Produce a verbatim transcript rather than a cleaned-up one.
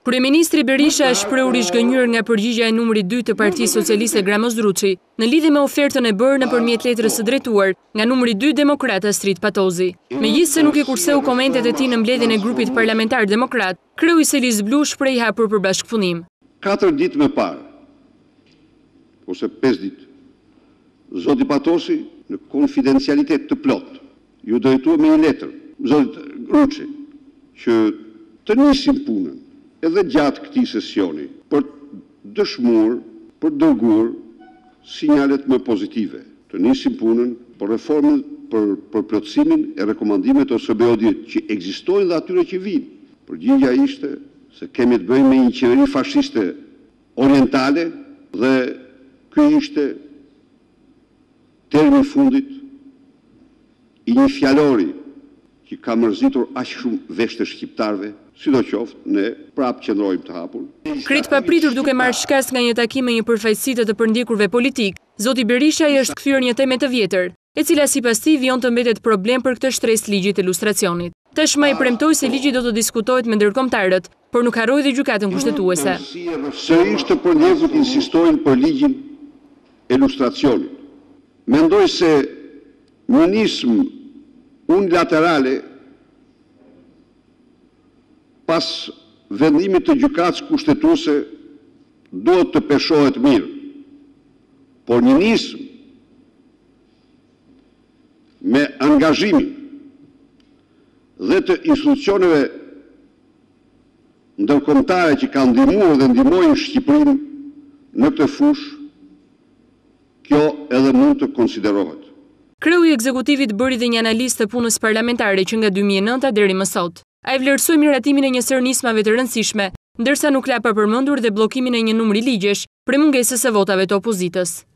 Kryeministri Berisha është shprehur i zhgënjur nga përgjigjja e numrit dy të Partisë Socialiste Gramos Druçi në lidhje me ofertën e bërë nëpërmjet letrës së drejtuar nga numri dy demokrat Astrid Patozi. Megjithëse nuk e kurseu komentet e tij në mbledhjen e grupit parlamentar demokrat, kreu i Selis Blu shpreh hapur për bashkëpunim. Katër ditë më parë, ose pesë ditë, zoti Patosi në konfidencialitet të plot ju drejtua me një letër zotit Druçi që të nisim punën edhe gjatë këtij sesioni për dëshmuar, për dërguar sinjalet më pozitive. Të nisim punën për reformën, për, për plotësimin e rekomandimeve të O S B O-dit që ekzistojnë dhe atyre që vinë. Përgjigjja ishte se kemi të bëjmë me një qeveri fashiste orientale dhe ky ishte termi fundit i një fjalori që ka mërzitur aq shumë vesh të shqiptarëve, sidoqoftë ne prapë qëndrojmë të hapur. Krejt papritur duke marrë shkas nga një takim me një përfaqësi të përndjekurve politik, zoti Berisha i është kthyer një temë të vjetër, e cila sipas tij vijon të mbetet problem për këtë shtresë ligjit të lustracionit. Tashmë ai premtoi se ligji do të diskutohet me ndërkombëtarët, por nuk harroi dhe gjykatën kushtetuese. Sërish të përndjekut insistojnë për ligjin e lustracionit. Mendoj se një nismë unilaterale pas vendimit të gjykatës kushtetuese duhet të peshohet mirë. Por një nismë me angazhimin dhe të institucioneve ndërkombëtare që kanë ndihmuar dhe ndihmojnë Shqipërinë në këtë fushë, kjo edhe mund të konsiderohet. Kreu i ekzekutivit bëri dhe një analizë të punës parlamentare që nga dy mijë e nënta deri më sot. Ai vlerësoi miratimin e një sër nismave të rëndësishme, ndërsa nuk la pa përmendur dhe bllokimin e një numri ligjesh për mungesës së votave të opozitës.